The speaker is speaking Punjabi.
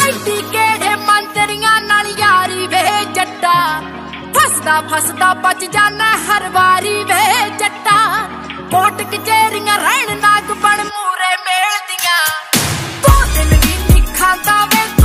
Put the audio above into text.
ਐਡੀ ਕਿਹੜੇ ਮੰਤਰੀਆਂ ਨਾਲ ਯਾਰੀ ਵੇ ਜੱਟਾ, ਫਸਦਾ ਫਸਦਾ ਬਚ ਜਾਣਾ ਹਰ ਵਾਰੀ